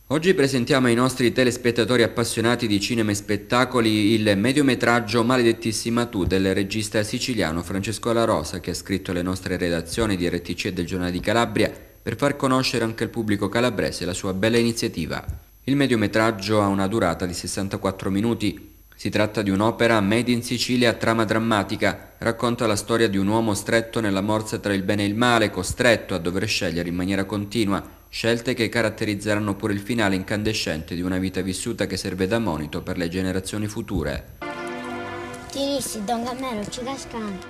Oggi presentiamo ai nostri telespettatori appassionati di cinema e spettacoli il mediometraggio Maledettissima tu del regista siciliano Francesco La Rosa, che ha scritto le nostre redazioni di RTC e del Giornale di Calabria per far conoscere anche al pubblico calabrese la sua bella iniziativa. Il mediometraggio ha una durata di 64 minuti. Si tratta di un'opera made in Sicilia a trama drammatica, racconta la storia di un uomo stretto nella morsa tra il bene e il male, costretto a dover scegliere in maniera continua, scelte che caratterizzeranno pure il finale incandescente di una vita vissuta che serve da monito per le generazioni future. Ti dissi, Don Gammero, ci cascano.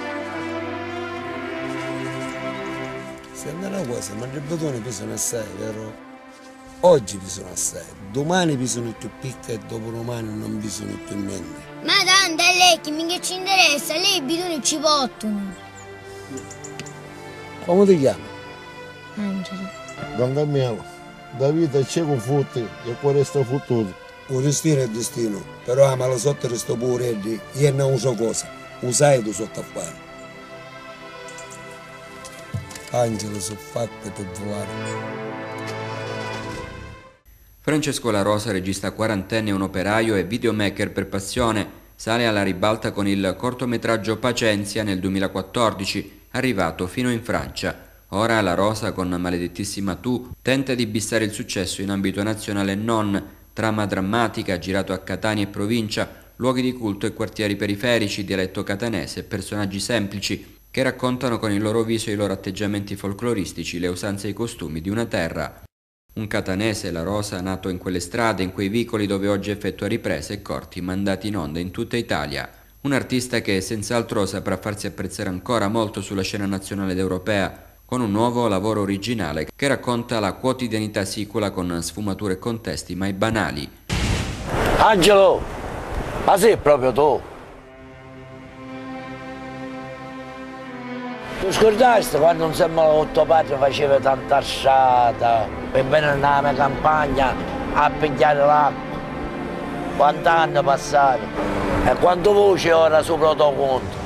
Se è una cosa, ma i bottoni pesano assai, vero? Oggi pesano assai, domani pesano più picca e dopodomani non pesano più niente. Ma tanto è lei che mica ci interessa, lei i bidoni ci pottono. Come ti chiami? Angelo. Don Gammelo, da vita c'è con futti e qua resta fottuto. Un destino è destino, però a malo sotto resto pure lì, io non uso cosa, usai tu sotto a fare. Angelo sono fatte per volare. Francesco La Rosa, regista quarantenne, un operaio e videomaker per passione, sale alla ribalta con il cortometraggio Pacenzia nel 2014, arrivato fino in Francia. Ora La Rosa, con Maledettissima tu, tenta di bissare il successo in ambito nazionale e non, trama drammatica, girato a Catania e provincia, luoghi di culto e quartieri periferici, dialetto catanese, personaggi semplici, che raccontano con il loro viso e i loro atteggiamenti folcloristici le usanze e i costumi di una terra. Un catanese, La Rosa, nato in quelle strade, in quei vicoli dove oggi effettua riprese e corti mandati in onda in tutta Italia. Un artista che senz'altro saprà farsi apprezzare ancora molto sulla scena nazionale ed europea, con un nuovo lavoro originale che racconta la quotidianità sicula con sfumature e contesti mai banali. Angelo, ma sei proprio tu? Tu scordasti quando insieme al tuo padre faceva tanta asciata per venire nella mia campagna a pigliare l'acqua? Quanti anni passati e quante voci ora sopra il tuo conto?